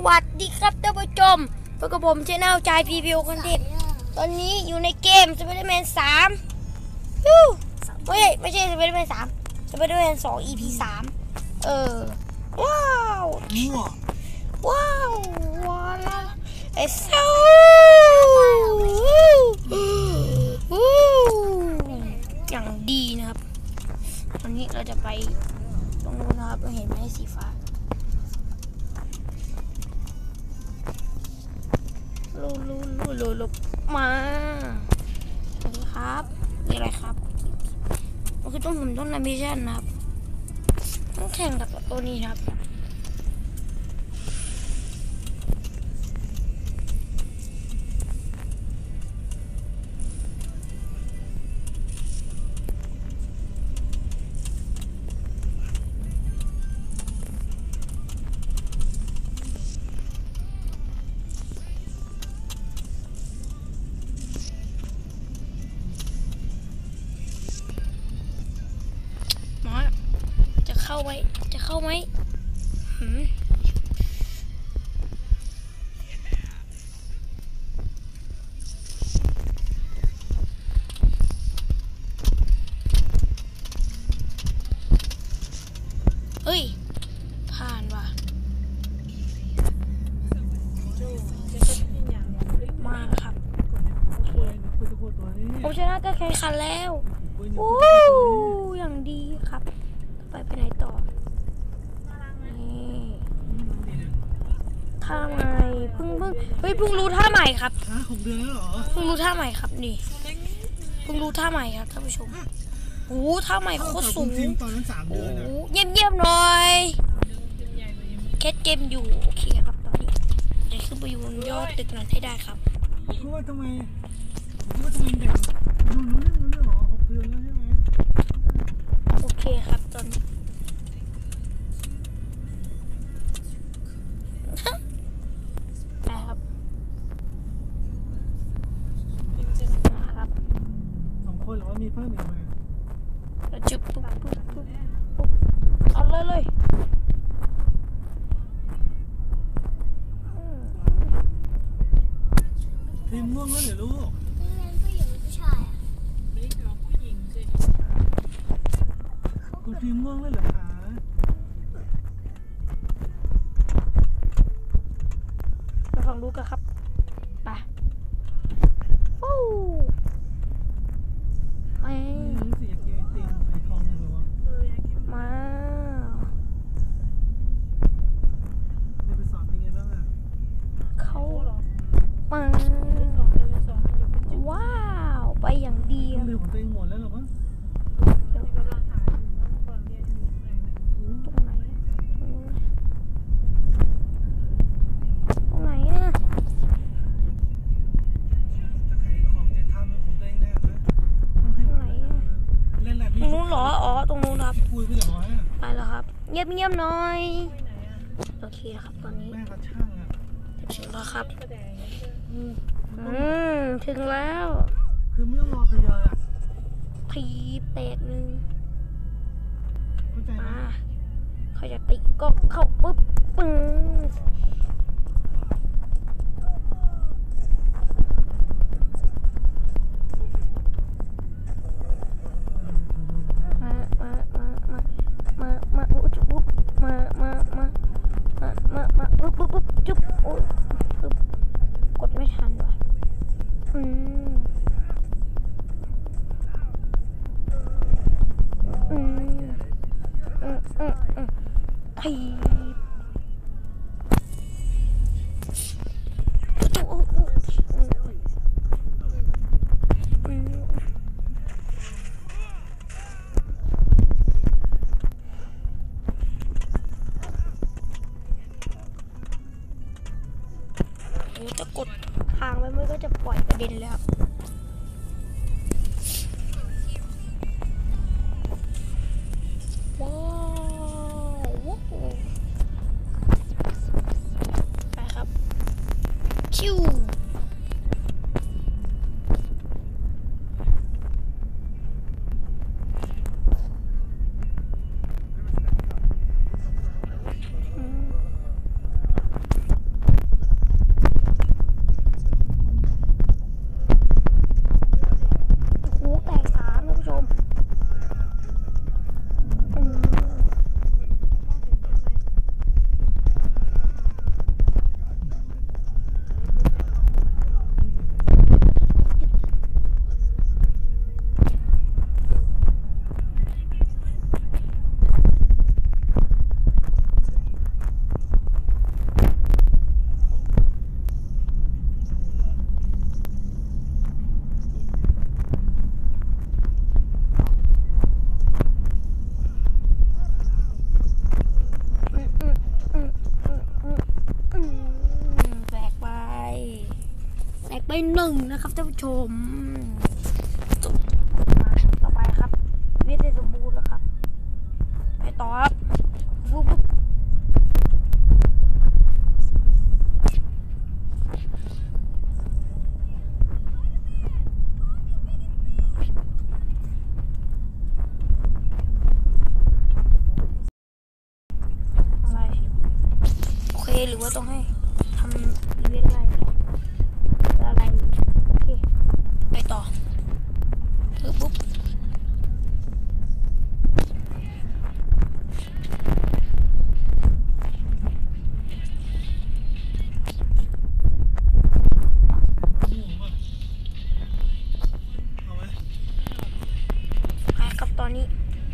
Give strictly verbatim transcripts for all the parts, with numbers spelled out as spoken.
วัสดีครับท่านผู้ชมพบกับผมชแนลใจพีพีโอคอนเทนต์ตอนนี้อยู่ในเกม Spider-Man สามยูไม่ใช่ไม่ใช่ Spider-Man สาม Spider-Man สอง อี พี สามเออว้าวว้าวว้าวไอ้เศร้าอย่างดีนะครับตอนนี้เราจะไปตรงนู้นนะครับเราเห็นไหมสีฟ้าลูลูลูลูลูมาสวัสดีครับนี่อะไรครับมันคือต้องหมุนต้นนามิชันนะครับต้องแข่งกับตัวนี้ครับเข้าไว้จะเข้าไหมหืมเฮ้ยผ่านว่ะมาครับผมชนะก็แข่งขันแล้วโอ้อย่างดีครับไปไปไหนต่อนี่ท่าใหม่เพิ่งเพิ่งเฮ้ยเพิ่งรู้ท่าใหม่ครับหกเดือนแล้วเหรอเพิ่งรู้ท่าใหม่ครับนี่เพิ่งรู้ท่าใหม่ครับท่านผู้ชมโอ้ท่าใหม่โคตรสูงโอ้เยี่ยมเยี่ยมหน่อยแคทเกมอยู่โอเคครับตอนนี้จะขึ้นไปอยู่บนยอดตึกนั้นให้ได้ครับเพราะว่าทำไมว่าทำไมเด็กดูรู้เรื่องรู้เรื่องหรอหกเดือนแล้วใช่ไหมโอเคครับตอนนี้ไปครับครับสองคนหรือว่ามีเพิ่มอีกไหมจุ๊บปุ๊บปุ๊บปุ๊บปุ๊บเอาเลยเลยทีมม่วงแล้วเหรอลูกผู้หญิงผู้ชายไม่ได้กับผู้หญิงสิคุณทีมม่วงแล้วเหรอคะมาฟังดูกันครับไปฟู้ไปสีอยากกินไอติมไอทองเลยวะมาเดี๋ยวไปสอนเป็นไงบ้างอ่ะเขามาว้าวไปอย่างดีเรือของตัวเองหมดแล้วหรอมั้งตรงไหนตรงไหนอ่ะจะใครของจะทำเป็นของตัวเองแน่นะต้องให้ไหนเล่นอะไรตรงนู้นเหรออ๋อตรงนู้นครับคุยไม่เหรอไปแล้วครับเงียบเงียบหน่อยโอเคครับตอนนี้แม่เขาช่างอ่ะถึงแล้วครับอืมถึงแล้วคือไม่ต้องรอขยายอ่ะทีแตกหนึ่งเข้าใจไหมเขาจะติก็เข้าปุ๊บปึ้งมามามามามามาอุ๊บปุ๊บมามามามามามาอุ๊บปุ๊บปุ๊บจุ๊บอุ๊บปุ๊บกดไม่ทันว่ะอืมอืมอืมอืมอืมทีโอ้โหอืมโอ้จะกดทางไว้มันก็จะปล่อยกระเด็นแล้วว้าวไปครับชิวหนึ่งนะครับท่านผู้ชมมาต่อไปครับเวทสมบูรณ์แล้วครับไปต่อครับปุ๊บปุ๊บอะไรโอเคหรือว่าต้องให้ทำอีเวนต์อะไรอะไรโอเคไปต่อคือปุ๊บไปครับตอนนี้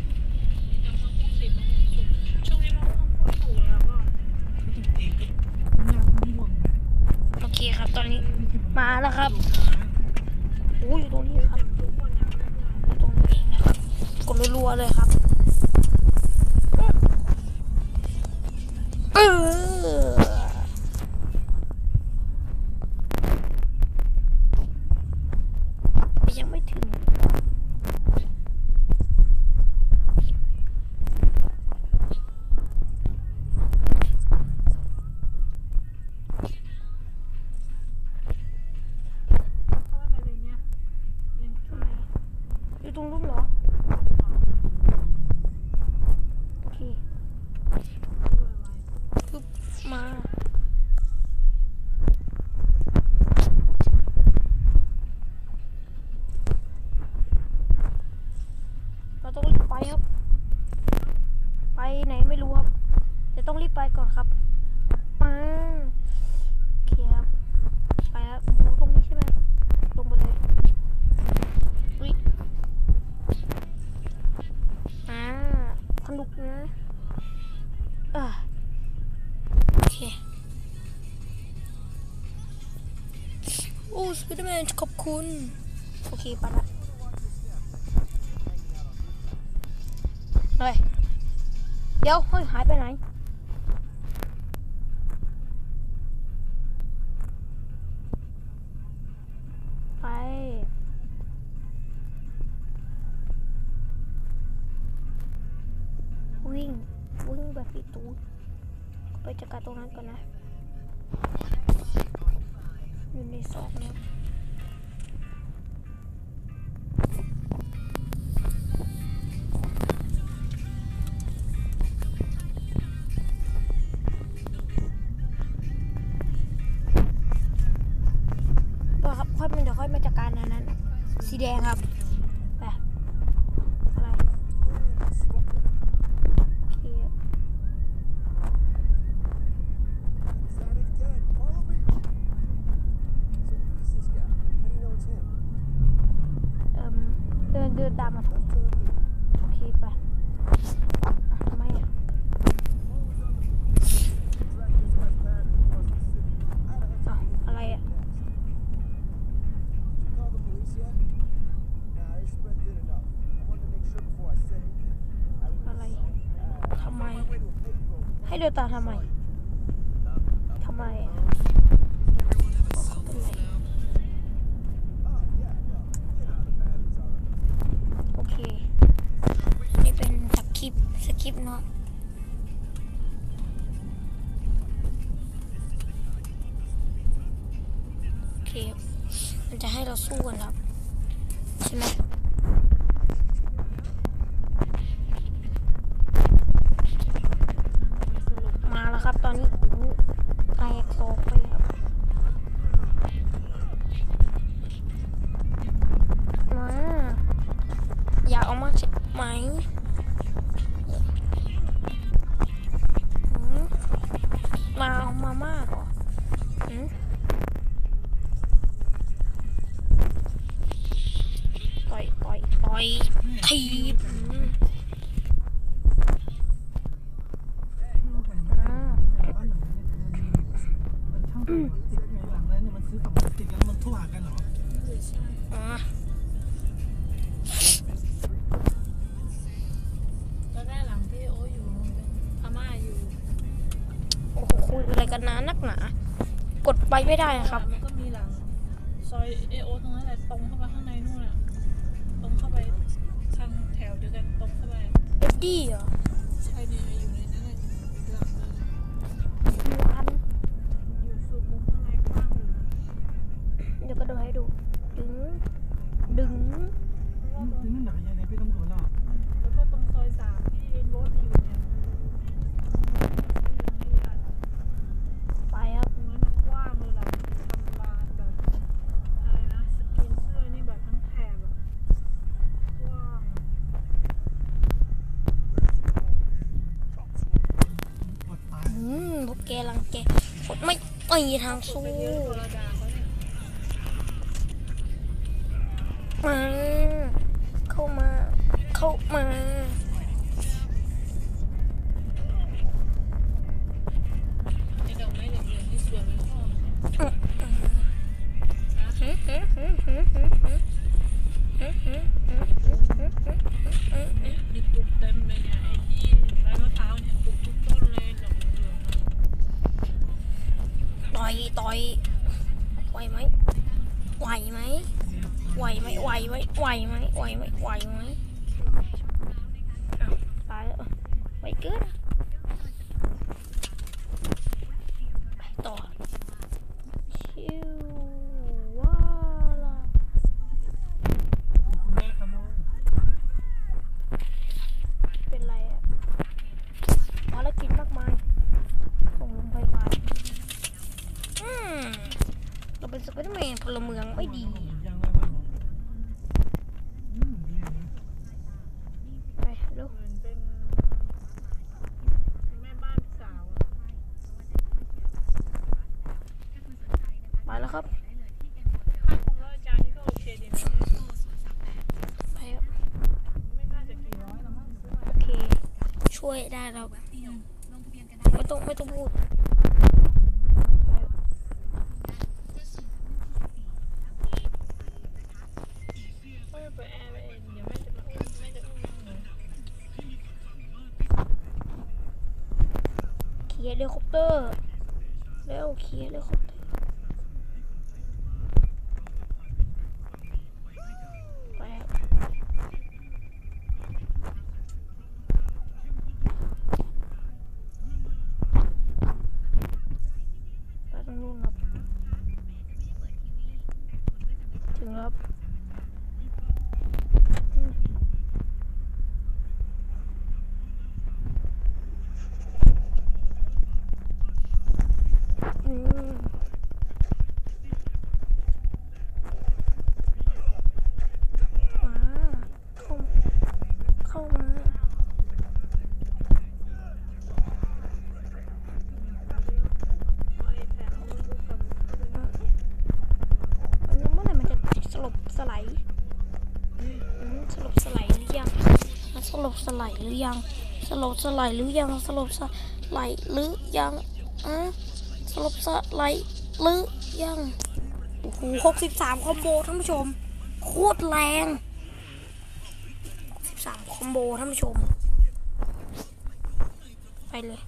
โอเคครับตอนนี้มาแล้วครับโอ้ยอยู่ตรงนี้ครับอยู่ตรงนี้เองนะครับกดรัวๆเลยครับเออยังไม่ถึงอยู่ตรงนู้นเหรอโอเคปึ๊บมาเราต้องรีบไปครับไปไหนไม่รู้ครับจะต้องรีบไปก่อนครับมาโอเคครับไปครับหมูตรงนี้ใช่ไหมลงไปเลยอุ๊ยอ่าสนุกนะอ่าโอเคโอ้สไปเดอร์แมนขอบคุณโอเคไปละเฮ้ยเดี๋ยวเฮ้ยหายไปไหนไปวิ่งวิ่งแบบปีตูดไปจัดการตรงนั้นก่อนนะอยู่ในซอกเนี่ยตัวครับค่อยมันเดี๋ยวค่อยมาจัดการอันนั้นสีแดงครับไปอะไรโอเคเอิ่มเดินเดินตามมาโอเคไปทำไมอ่ะอ้าวอะไรอ่ะอะไรทำไมให้เดินตามทำไมทำไมอ่ะเขาเป็นไรโอเคนี่เป็นสคริปต์สคริปต์เนาะโอเคมันจะให้เราสู้กันครับใช่ไหมมาแล้วครับตอนนี้โอ้โหแตกออกไปครับมาอยากเอามาใช่ไหมหืมมาเอามามากเหรอหืมต่อยต่อยต่อยทีบหืมอ่าบ้านหลังนี้มันช่างติดไงหลังนั้นเนี่ยมันซื้อสองติดแล้วมันโทรหากันเหรออ่าตอนแรกหลังที่โออยู่พม่าอยู่โอ้โหคุยอะไรกันนานนักหนากดไปไม่ได้นะครับมันก็มีหลังซอยเอโอตรงนั้นแหละตรงเข้าไปข้างในนู่นอ่ะตรงเข้าไปทางแถวเดียวกันตรงเข้าไปเอ็ดดี้เหรอใช่เนี่ยอยู่ในนั้นเลยหลังเลยวันอยู่สุดมุมข้างในกว้างอยู่เดี๋ยวก็ดูให้ดู ดึง ดึงนี่นั่นหนักยังไงพี่ตำรวจล่ะแล้วก็ตรงซอยสามที่รถอยู่เนี่ยไปครับตรงนั้นกว้างเลยล่ะทำลานแบบอะไรนะสกินเสื้อนี่แบบทั้งแถบแบบกว้างปวดตายอืมพวกแกรังแกผมไม่ไม่มีทางสู้ไปเยอะกว่าระดาเขาเนี่ยมาเข้ามา เข้ามาไอ้ดอกไม้เหลืองๆนี่สวยไหมพ่อหืมหืมหืมหืมหืมหืมหืมหืมหืมหืมหืมเนี่ยนี่ปลูกเต็มเลยเนี่ยไอ้ที่ใบมะพร้าวเนี่ยปลูกทุกต้นเลยดอกเหลืองๆอะต่อยต่อยไหวไหมไหวไหมไหวไหมไหวไหมไหวไหมไหวไหมไหวไหมอ้าวตายแล้วไหวเกินไปต่อชิวว้าล่ะแม่ขโมยเป็นไรอะภารกิจมากมายส่งโรงพยาบาลอืมเราเป็นสไปเดอร์แมนพลเมืองไม่ดียังไงบ้างอืมดีนะไปดูเหมือนเป็นแม่บ้านสาวอะไปแล้วครับค่าคงร้อยจานนี่ก็โอเคดีนะไปครับไม่น่าจะกี่ร้อยหรอกมั้งซื้อมาโอเค ช่วยได้แล้วไม่ต้องไม่ต้องพูดก็จะเปิดแอร์ไปเองเดี๋ยวแม่จะมาอุ้มแม่จะอุ้มหนูขี่เฮลิคอปเตอร์เร็วขี่เฮลิคอปเตอร์ไปครับไปตรงนู้นครับถึงแล้วครับอืมอืมมาเข้าเข้ามาเอาไอ้แผลเอามาบุกกับอันนี้เมื่อไหร่มันจะสลบสลายอืมสลบสลายหรือยังมันสลบสลายหรือยังสลบสลายหรือยังสลบสลายหรือยังอ่ะสลบสลายหรือยังโอ้โหหกสิบสามคอมโบท่านผู้ชมโคตรแรงหกสิบสามคอมโบท่านผู้ชมไปเลย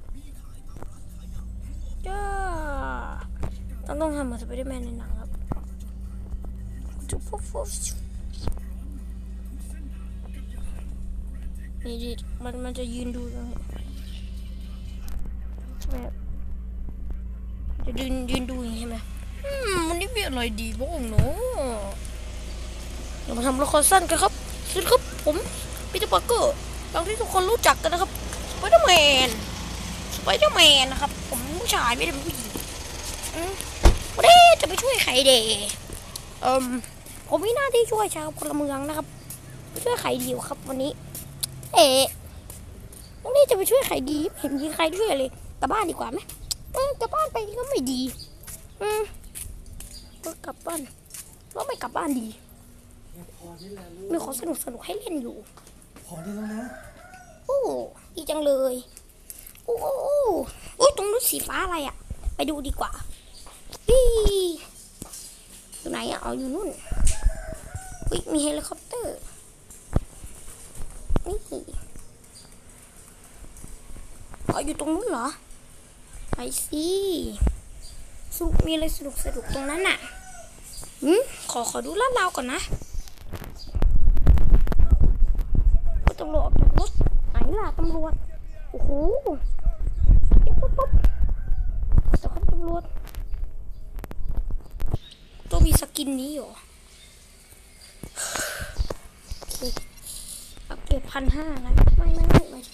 จ้าต้องต้องทำเหมือนสไปเดอร์แมนในหนังครับจุ๊บฟุ๊บฟุ๊บนี่ดิมันมันจะยืนดูตรงนี้ใช่ไหมครับจะยืนยืนดูอย่างนี้ใช่ไหมอืมวันนี้มีอะไรดีบ้างเนาะเรามาทำละครสั้นกันครับสวัสดีครับผมปีเตอร์ปาร์เกอร์ดังที่ทุกคนรู้จักกันนะครับสไปเดอร์แมนสไปเดอร์แมนนะครับผมผู้ชายไม่ได้เป็นผู้หญิงอืมวันนี้จะไปช่วยใครเดย์เอ่มผมมีหน้าที่ช่วยชาวพลเมืองนะครับไปช่วยใครดีวะครับวันนี้ เอ๊ะวันนี้จะไปช่วยใครดีไม่เห็นมีใครช่วยเลยกลับบ้านดีกว่าไหมอืมกลับบ้านไปก็ไม่ดีอืมก็กลับบ้านแล้วไม่กลับบ้านดีพอได้แล้วมีของสนุกสนุกให้เล่นอยู่พอได้แล้วนะโอ้ดีจังเลยโอ้โอ้โอ้โอ้ยตรงนู้นสีฟ้าอะไรอ่ะ ไปดูดีกว่าวี่อยู่ไหนอ่ะอ๋ออยู่นู่นอุ๊ยมีเฮลิคอปเตอร์นี่อ๋ออยู่ตรงนู้นเหรอไปสิสนุกมีอะไรสนุกสนุกตรงนั้นน่ะอืมขอขอดูลาดราวก่อนนะตำรวจออกจากรถไหนล่ะตำรวจโอ้โหปุ๊บปุ๊บแต่ครับตำรวจต้องมีสกินนี้เหรอโอเคอัพเกรดพันห้านะไม่ไม่ไม่ไม่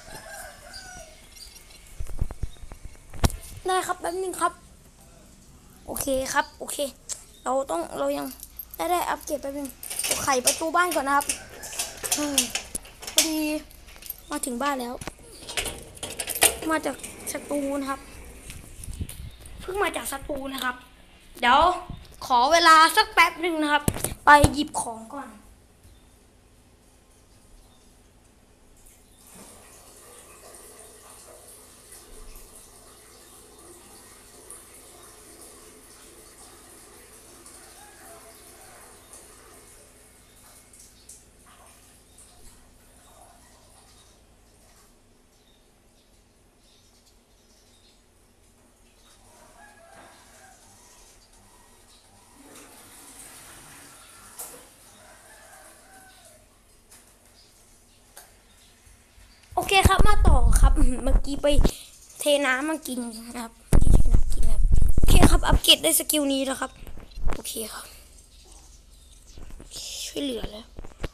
ได้ครับแป๊บนึงครับโอเคครับโอเคเราต้องเรายังได้ได้อัพเกรดแป๊บนึงไขประตูบ้านก่อนนะครับพอดีมาถึงบ้านแล้วมาจากสตูนะครับเพิ่งมาจากสตูนะครับเดี๋ยวขอเวลาสักแป๊บหนึ่งนะครับไปหยิบของก่อนโอเคครับมาต่อครับเมื่อกี้ไปเทน้ำมากินนะครับเมื่อกี้เทน้ำกินครับโอเคครับอัปเกรดได้สกิลนี้แล้วครับโอเคครับช่วยเหลือแล้ว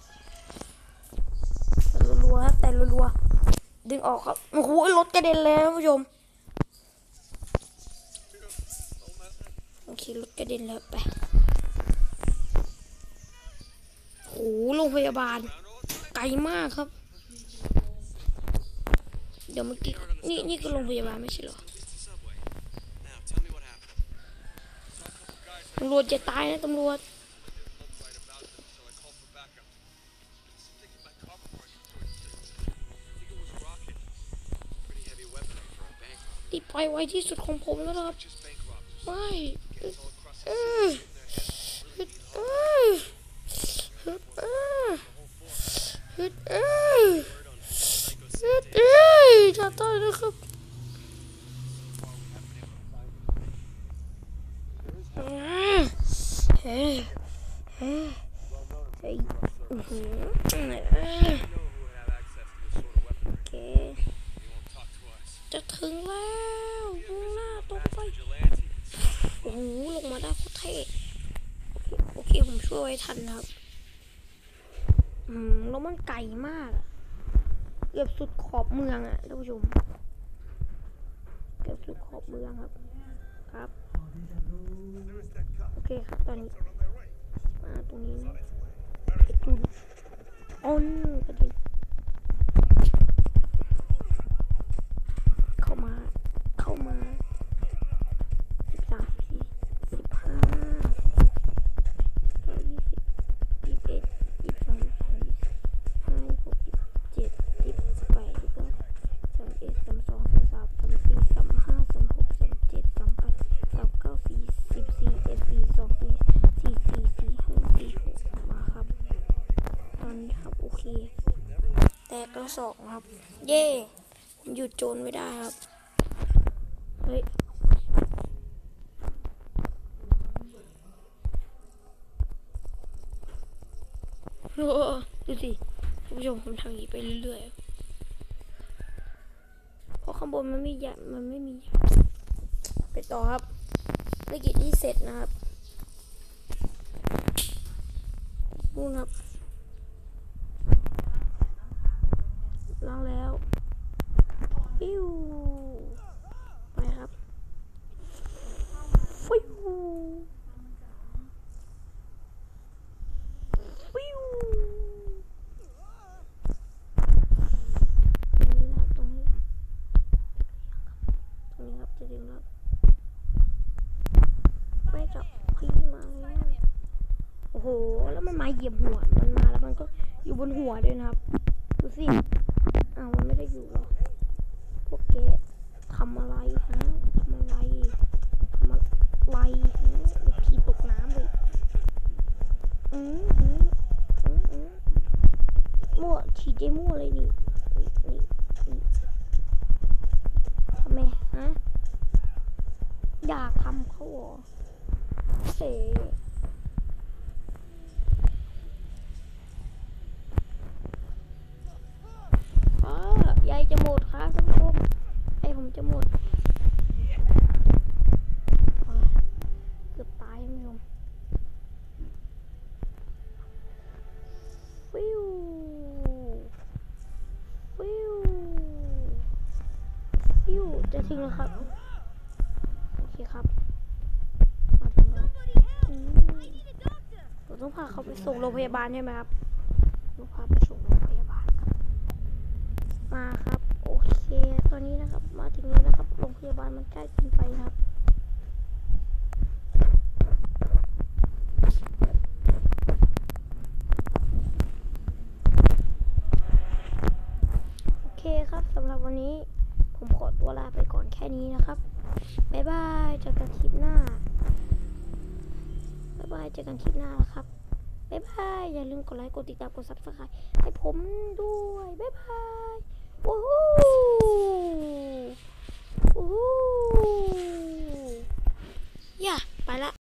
แต่รัวๆครับแต่รัวๆดึงออกครับโอ้โหรถกระเด็นเลยท่านผู้ชมโอเครถกระเด็นแล้วไปโอ้โหโรงพยาบาลไกลมากครับเดี๋ยวเมื่อกี้นี่นี่ก็โรงพยาบาลไม่ใช่เหรอตำรวจจะตายนะตำรวจตีไปไวที่สุดของผมแล้วนะครับไม่เออเออเออเออเออเอ้ยจะตายนะครับเฮ้ยเฮ้ยเฮ้ยเฮ้ยโอเคจะถึงแล้วมุ่งหน้าตรงไปโอ้โหลงมาได้โคตรเท่โอเคผมช่วยไว้ทันนะครับอืมแล้วมันไกลมากเกือบสุดขอบเมืองอ่ะท่านผู้ชมเกือบสุดขอบเมืองครับครับโอเคครับตอนนี้มาตรงนี้นะไอ้จุนอ้นกระดิ่งเข้ามาเข้ามาสิบสามสี่สิบห้ายี่สิบยี่สิบเอ็ดยี่สิบสองยี่สิบสามยี่สิบห้ายี่สิบหกยี่สิบเจ็ดยี่สิบแปดยี่สิบเก้าสามเอ็ดสามสองสามสามสามสี่สามห้าสามหกสามเจ็ดสามแปดสามเก้าสี่สิบสี่เอ็ดสี่สองสี่สี่สี่สี่ห้าสี่หกมาครับตอนนี้ครับโอเคแตกแล้วสองครับเย่หยุดโจรไม่ได้ครับเฮ้ยโอ้ดูสิคุณผู้ชมผมทางนี้ไปเรื่อยๆเพราะข้างบนมันไม่ใหญ่มันไม่มีไปต่อครับภารกิจที่เสร็จนะครับนู่นครับล้างแล้วฟิวไปครับฟิวฟิวตรงนี้นะครับตรงนี้ตรงนี้ครับจะดึงครับไม่จับพี่มาเลยโอ้โหแล้วมันมาเหยียบหัวมันมาแล้วมันก็อยู่บนหัวด้วยนะครับดูสิอ้าวมันไม่ได้อยู่หรอพวกแกทำอะไรฮะทำอะไรทำอะไรฮะเดี๋ยวขี่ตกน้ำเลยอืมอืมอืมอืมมั่วขี่ได้มั่วเลยนี่นี่นี่นี่ทำไมฮะอยากทำเขาเหรอเสแล้วครับโอเคครับมาถึงแล้วอืมเราต้องพาเขาไปส่งโรงพยาบาลใช่ไหมครับต้องพาไปส่งโรงพยาบาลครับมาครับโอเคตอนนี้นะครับมาถึงแล้วนะครับโรงพยาบาลมันใกล้เกินไปครับโอเคครับสำหรับวันนี้ผมขอตัวลาไปก่อนแค่นี้นะครับบ๊ายบายเจอกันคลิปหน้าบ๊ายบายเจอกันคลิปหน้านะครับบ๊ายบายอย่าลืมกดไลค์กดติดตามกดซับสไครต์ให้ผมด้วยบ๊ายบายโอ้โหโอ้โหอย่าไปละ